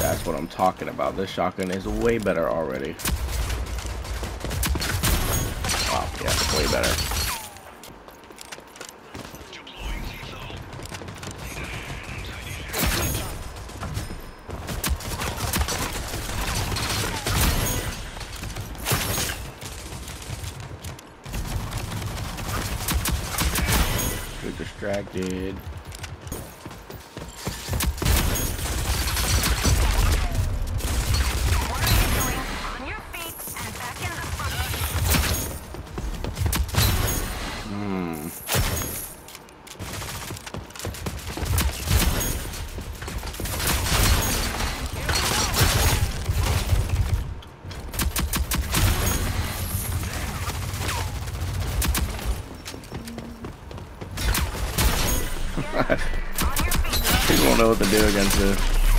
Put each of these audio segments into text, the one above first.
That's what I'm talking about. This shotgun is way better already. Oh, yeah, way better. Get distracted. People don't know what to do against this.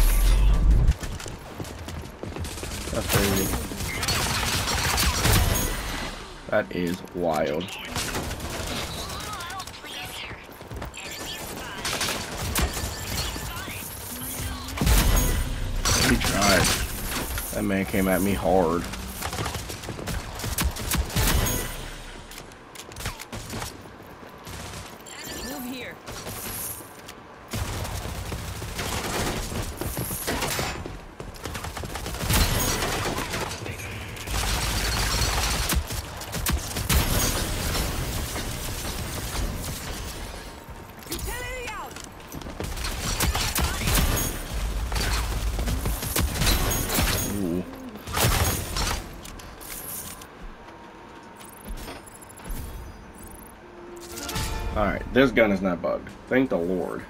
That's crazy. That is wild. He tried. That man came at me hard. Alright, this gun is not bugged. Thank the Lord.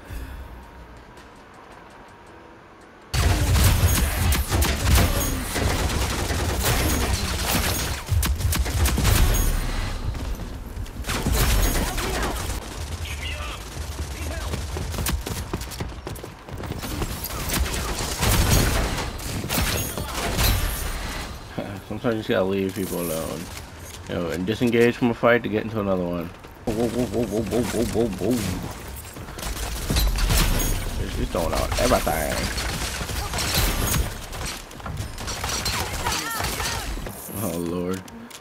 Sometimes you just gotta leave people alone. You know, and disengage from a fight to get into another one. Whoa, whoa, whoa, whoa, whoa, whoa, whoa, whoa. She's throwing out everything. Oh, Lord.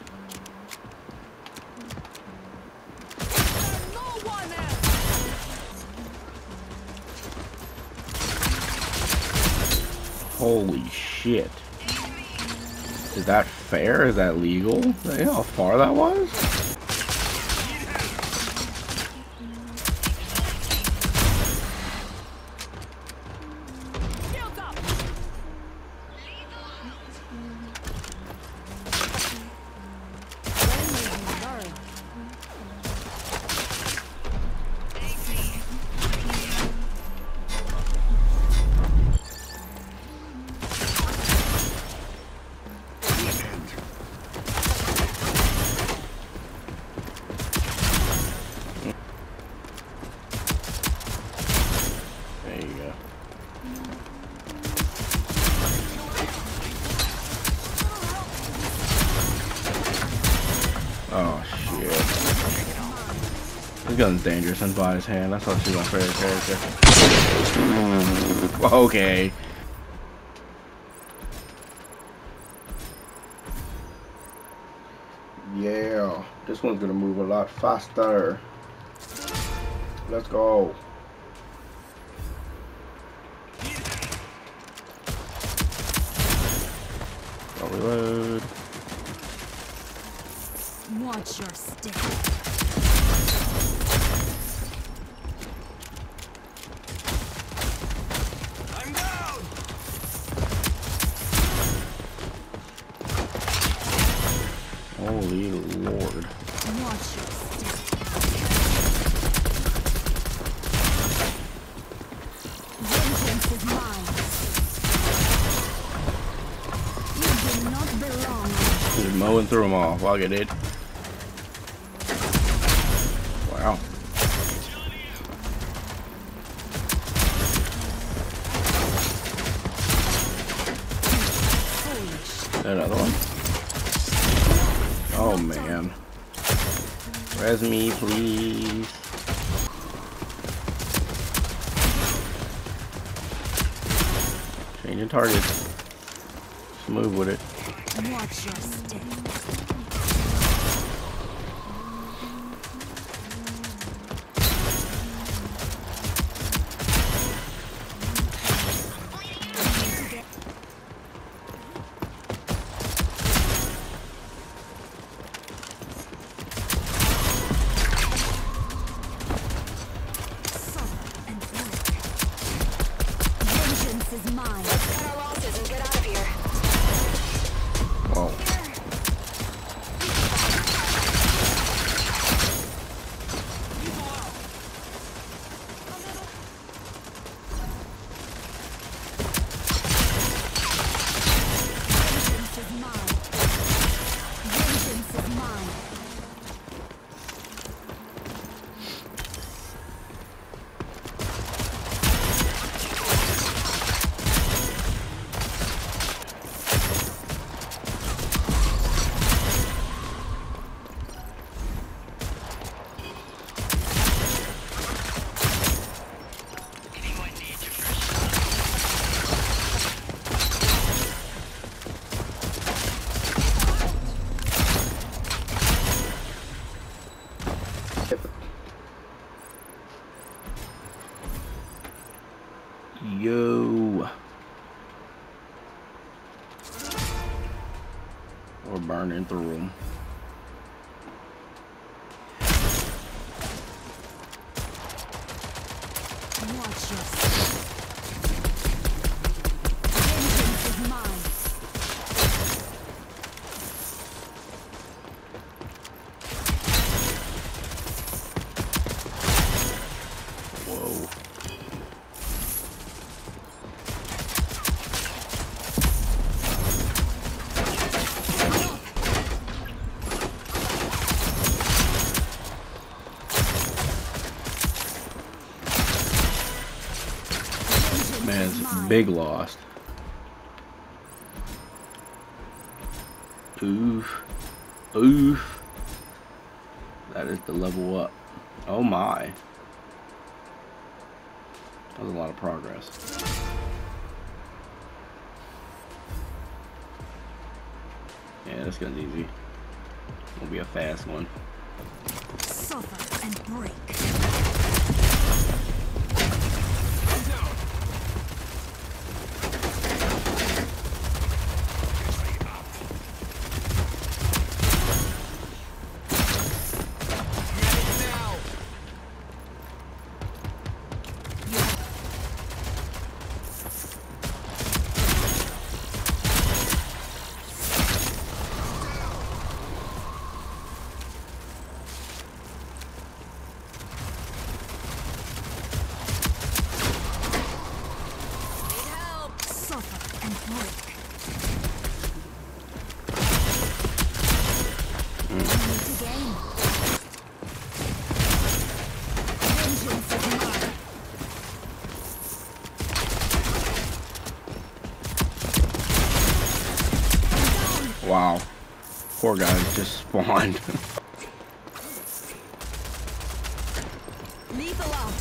Holy shit. Is that fair? Is that legal? You know how far that was? Oh shit. This gun's dangerous and by his hand. That's why she's my favorite character. Okay. Yeah, this one's gonna move a lot faster. Let's go. I'll reload. Watch your step. I'm down. Holy Lord. Watch your step. Vengeance is mine. You do not belong. Just mowing through them all. I'll get it. Wow. Another one. Oh man. Res me, please. Changing targets. Just move with it. Watch your step. Is mine. Let's cut our losses and get out of here. Whoa. Vengeance is mine. Vengeance is mine. Yo. We're burning through them. Watch your step. Vengeance is mine. Whoa. Man, it's a big loss. Oof. Oof. That is the level up. Oh my. That was a lot of progress. Yeah, this gun's easy. It'll be a fast one. Suffer and break. Suffer and break. Need to gain. Vengeance is mine. Wow. Poor guys just spawned. Lethal out.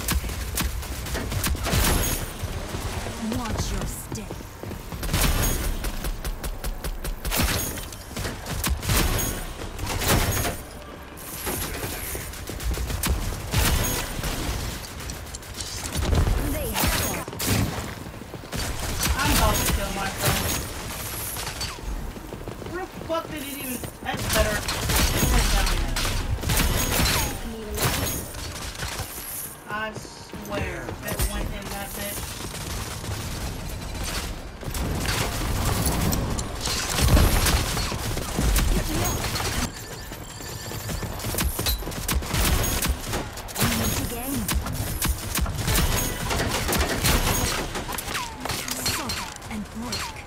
Watch your step. They have it. I'm about to kill my friend. Where the fuck did it even... That's better. I swear, it went in that bitch. Need to gain. Suffer and break.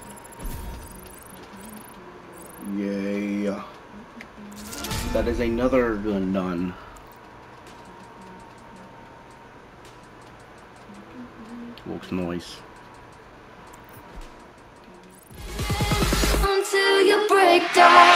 Yay. That is another gun done. Looks nice. Until you break down.